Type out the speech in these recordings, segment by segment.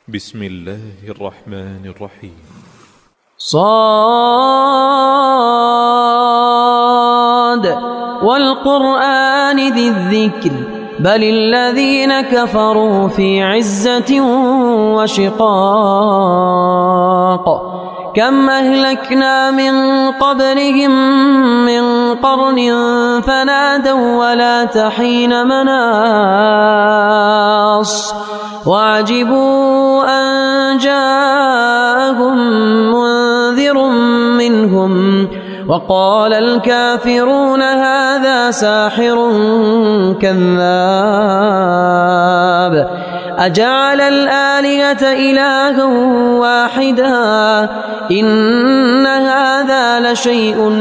بسم الله الرحمن الرحيم. صاد والقرآن ذي الذكر بل الذين كفروا في عزة وشقاق كم أهلكنا من قبلهم من قرن فنادوا ولا تحين مناص وعجبوا أن جاءهم منذر منهم وقال الكافرون هذا ساحر كذاب أجعل الآلهة إلها واحدا إن هذا لشيء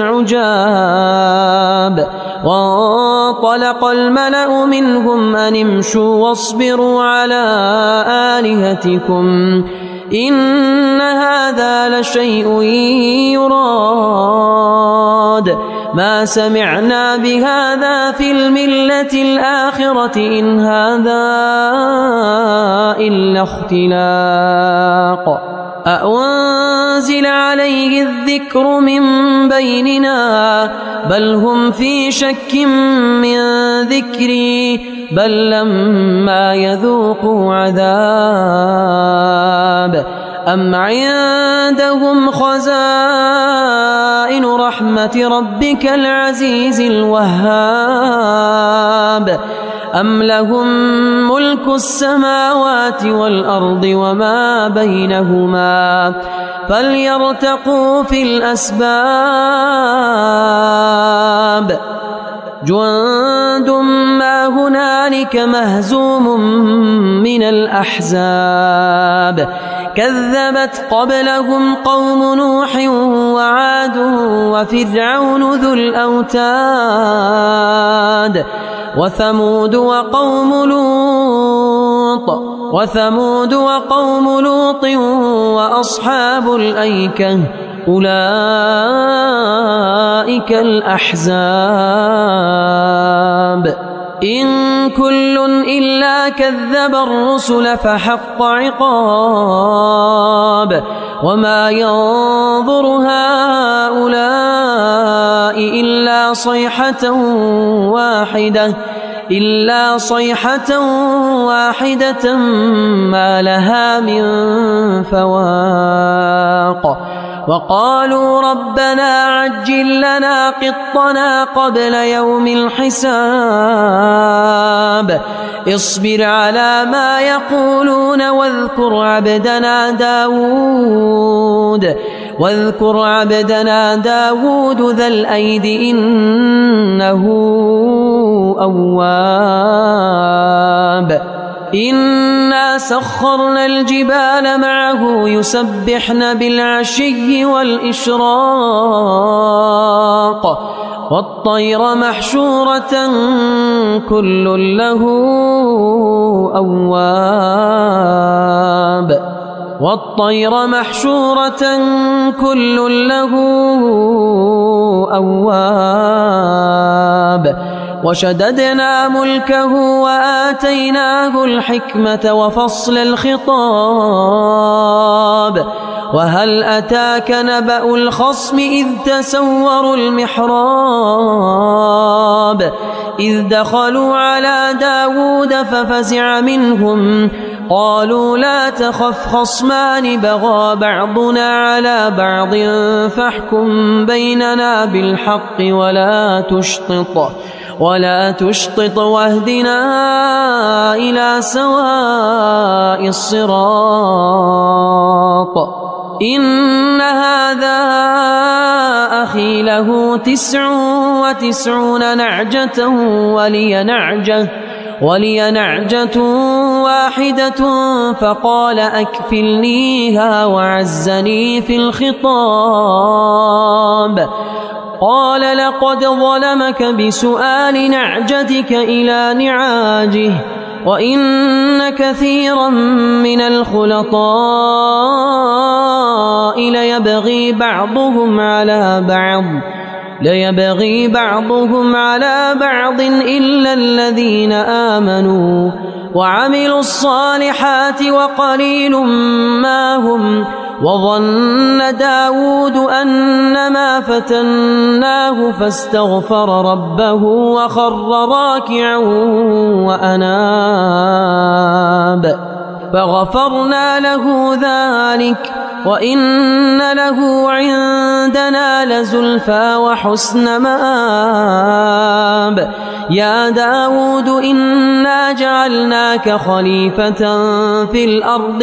عجاب وانطلق الملأ منهم أن امشوا واصبروا على آلهتكم إن هذا لشيء يراد ما سمعنا بهذا في الملة الآخرة إن هذا إلا اختلاق أأنزل عليه الذكر من بيننا بل هم في شك من ذكري بل لما يذوقوا عذاب أم عندهم خزائن رحمة ربك العزيز الوهاب أم لهم ملك السماوات والأرض وما بينهما فليرتقوا في الأسباب جند ما هنالك مهزوم من الأحزاب كذبت قبلهم قوم نوح وعاد وفرعون ذو الأوتاد وثمود وقوم لوط وأصحاب الأيكة أولئك الأحزاب إن كل إلا كذب الرسل فحق عقاب وما ينظر هؤلاء إلا صيحة واحدة ما لها من فواق وقالوا ربنا عجل لنا قطنا قبل يوم الحساب اصبر على ما يقولون واذكر عبدنا داود ذا الأيد إنه أواب إنا سخرنا الجبال معه يسبحن بالعشي والإشراق والطير محشورة كل له أواب وشددنا ملكه وآتيناه الحكمة وفصل الخطاب وهل أتاك نبأ الخصم إذ تسوروا المحراب إذ دخلوا على داود ففزع منهم قالوا لا تخف خصمان بغى بعضنا على بعض فاحكم بيننا بالحق ولا تشطط واهدنا إلى سواء الصراط إن هذا أخي له 99 نعجة ولي نعجة واحدة فقال أكفلنيها وعزني في الخطاب قال لقد ظلمك بسؤال نعجتك إلى نعاجه وإن كثيرا من الخلطاء ليبغي بعضهم على بعض إلا الذين آمنوا وعملوا الصالحات وقليل ما هم. وظن داود أنما فتناه فاستغفر ربه وخر راكعا وأناب فغفرنا له ذلك وإن له عندنا لزلفى وحسن مآب. يا داود إنا جعلناك خليفة في الأرض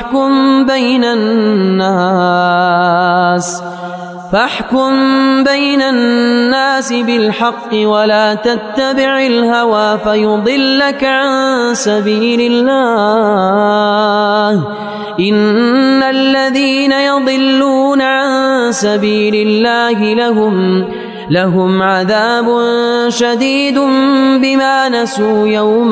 فاحكم بين الناس بالحق ولا تتبع الهوى فيضلك عن سبيل الله. إن الذين يضلون عن سبيل الله لهم عذاب شديد بما نسوا يوم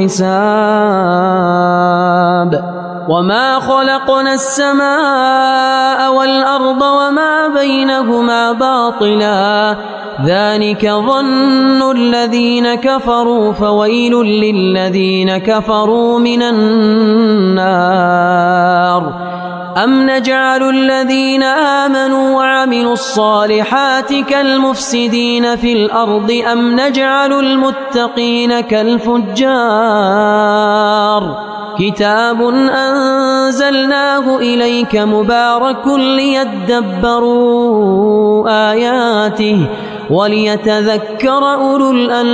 الحساب. وما خلقنا السماء والأرض وما بينهما باطلا ذلك ظن الذين كفروا فويل للذين كفروا من النار. أم نجعل الذين آمنوا وعملوا الصالحات كالمفسدين في الأرض أم نجعل المتقين كالفجار. كتاب أنزلناه إليك مبارك ليدبروا آياته وليتذكر أولو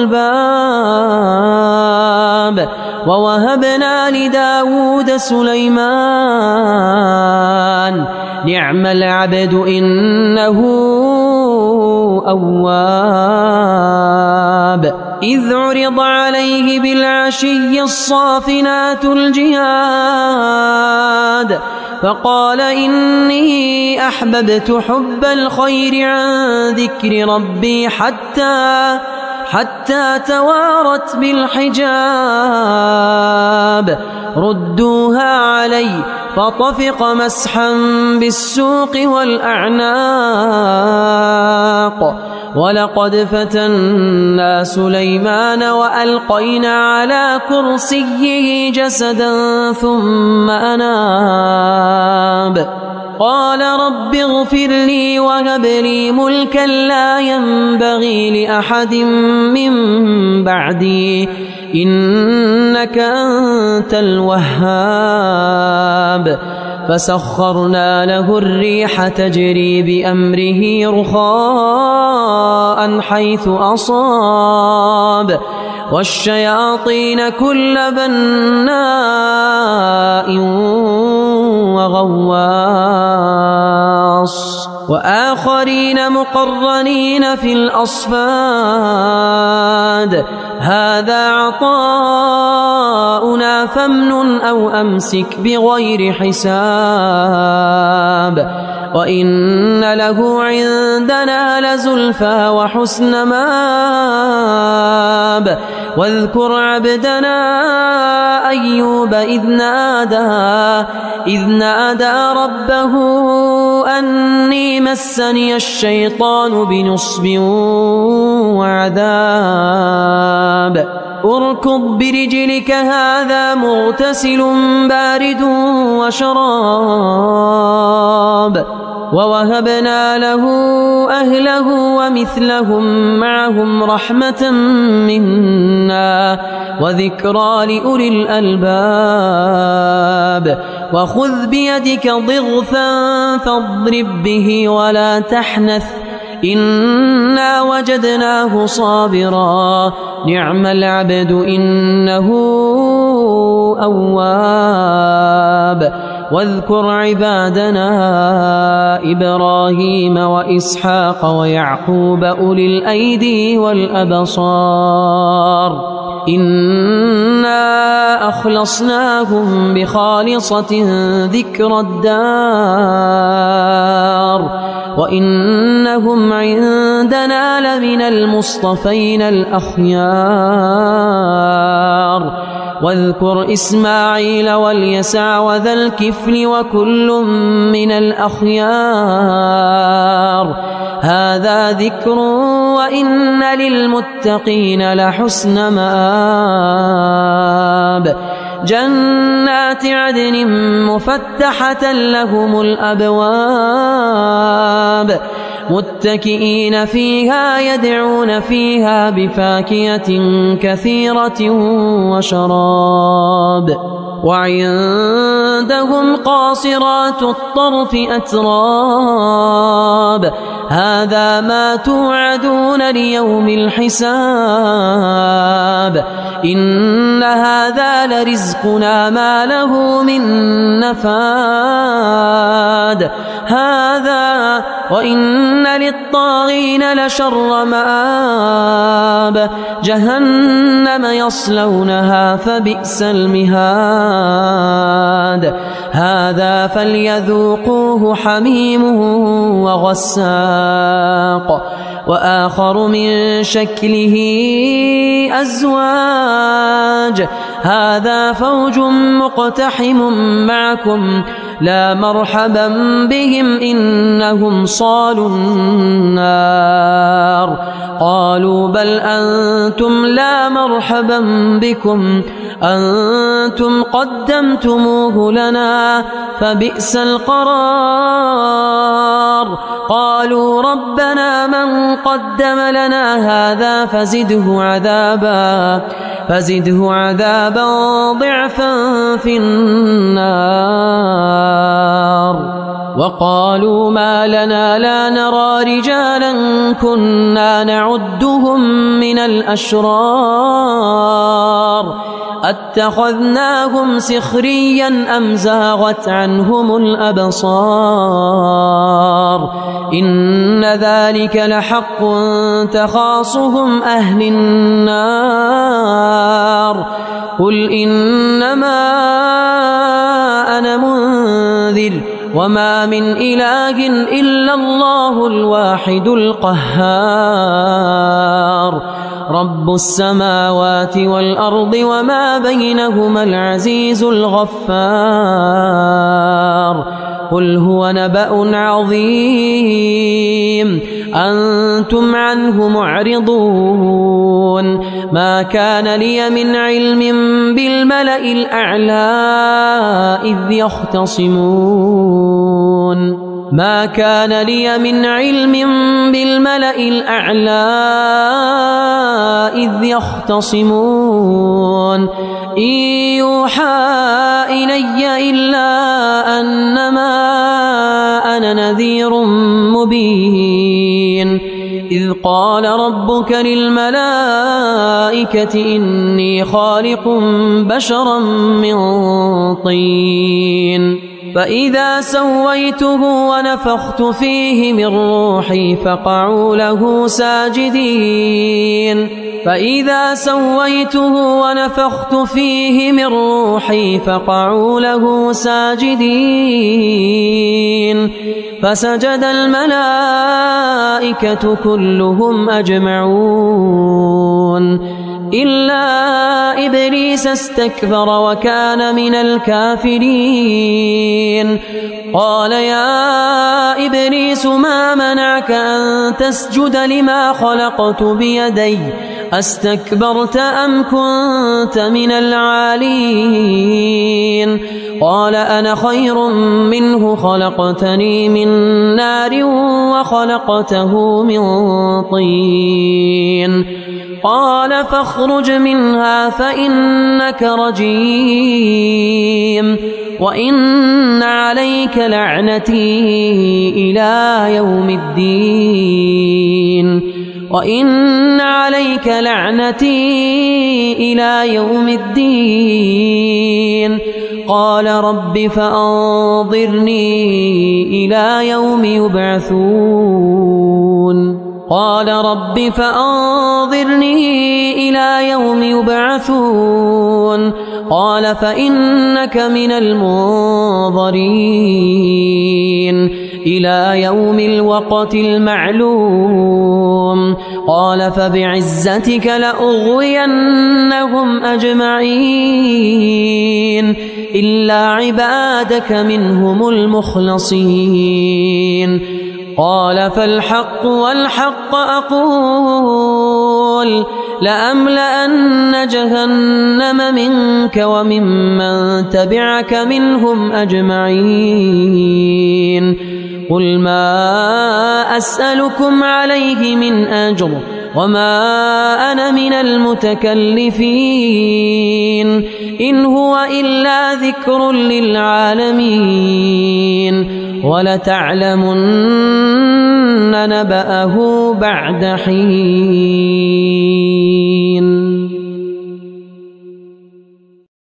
الألباب. ووهبنا لداود سليمان نعم العبد إنه أواب. إذ عرض عليه بالعشي الصافنات الجياد فقال إني أحببت حب الخير عن ذكر ربي حتى توارت بالحجاب. ردوها علي فطفق مسحا بالسوق والأعناق. ولقد فتنا سليمان وألقينا على كرسيه جسدا ثم أناب. قال رب اغفر لي وهب لي ملكا لا ينبغي لأحد من بعدي إنك أنت الوهاب. فسخرنا له الريح تجري بأمره رخاء حيث أصاب والشياطين كل بناء وغواص وآخرين مقرنين في الأصفاد. هذا عطاؤنا فامنن أو أمسك بغير حساب. وإن له عندنا لزلفى وحسن مآب. واذكر عبدنا أيوب إذ نادى ربه أني مسني الشيطان بنصب وعذاب. اركض برجلك هذا مغتسل بارد وشراب. ووهبنا له أهله ومثلهم معهم رحمة منا وذكرى لأولي الألباب. وخذ بيدك ضغثا فاضرب به ولا تحنث إنا وجدناه صابرا نعم العبد إنه أواب. واذكر عبادنا إبراهيم وإسحاق ويعقوب أولي الأيدي والأبصار إنا أخلصناهم بخالصة ذكر الدار وإنهم عندنا لمن المصطفين الأخيار. واذكر إسماعيل واليسع وذا الكفل وكل من الأخيار. هذا ذكر وإن للمتقين لحسن مآب. جنات عدن مفتحة لهم الأبواب متكئين فيها يدعون فيها بفاكهة كثيرة وشراب وعندهم قاصرات الطرف أتراب هذا ما توعدون ليوم الحساب إن هذا لرزقنا ما له من نفاد هذا وإن للطاغين لشر مآب جهنم يصلونها فبئس المهاد هذا فليذوقوه حميم وغساق وآخر من شكله أزواج هذا فوج مقتحم معكم لا مرحبا بهم إنهم صالوا النار قالوا بل أنتم لا مرحبا بكم أنتم قدمتموه لنا فبئس القرار قالوا ربنا من قدم لنا هذا فزده عذابا ضعفا في النار وقالوا ما لنا لا نرى رجالا كنا نعدهم من الأشرار أتخذناهم سخريا أم زاغت عنهم الأبصار إن ذلك لحق تخاصهم أهل النار قل إنما أنا منذر وما من إله إلا الله الواحد القهار رب السماوات والأرض وما بينهما العزيز الغفار قل هو نبأ عظيم أنتم عنه معرضون ما كان لي من علم بالملأ الأعلى إذ يختصمون ما كان لي من علم بالملأ الأعلى إذ يختصمون إن يوحى إلي إلا أنما أنا نذير مبين إذ قال ربك للملائكة إني خالق بشرا من طين فإذا سويته ونفخت فيه من روحي فقعوا له ساجدين فإذا سويته ونفخت فيه من روحي فقعوا له ساجدين فسجد الملائكة كلهم أجمعون إلا إبليس استكبر وكان من الكافرين قال يا إبليس ما منعك أن تسجد لما خلقت بيدي أستكبرت أم كنت من العالين قال أنا خير منه خلقتني من نار وخلقته من طين قال فاخرج منها فإنك رجيم وإن عليك لعنتي إلى يوم الدين وإن عليك لعنتي إلى يوم الدين قال رب فأنظرني إلى يوم يبعثون قال رب فأنظرني إلى يوم يبعثون قال فإنك من المنظرين إلى يوم الوقت المعلوم قال فبعزتك لأغوينهم أجمعين إلا عبادك منهم المخلصين قال فالحق والحق أقول لأملأن جهنم منك وممن تبعك منهم أجمعين قل ما أسألكم عليه من أجر وما أنا من المتكلفين إن هو إلا ذكر للعالمين ولتعلمن نبأه بعد حين.